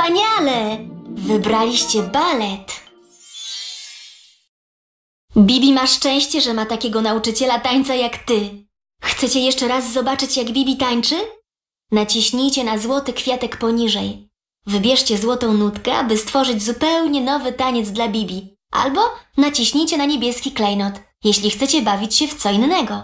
Wspaniale! Wybraliście balet. Bibi ma szczęście, że ma takiego nauczyciela tańca jak ty. Chcecie jeszcze raz zobaczyć, jak Bibi tańczy? Naciśnijcie na złoty kwiatek poniżej. Wybierzcie złotą nutkę, aby stworzyć zupełnie nowy taniec dla Bibi. Albo naciśnijcie na niebieski klejnot, jeśli chcecie bawić się w co innego.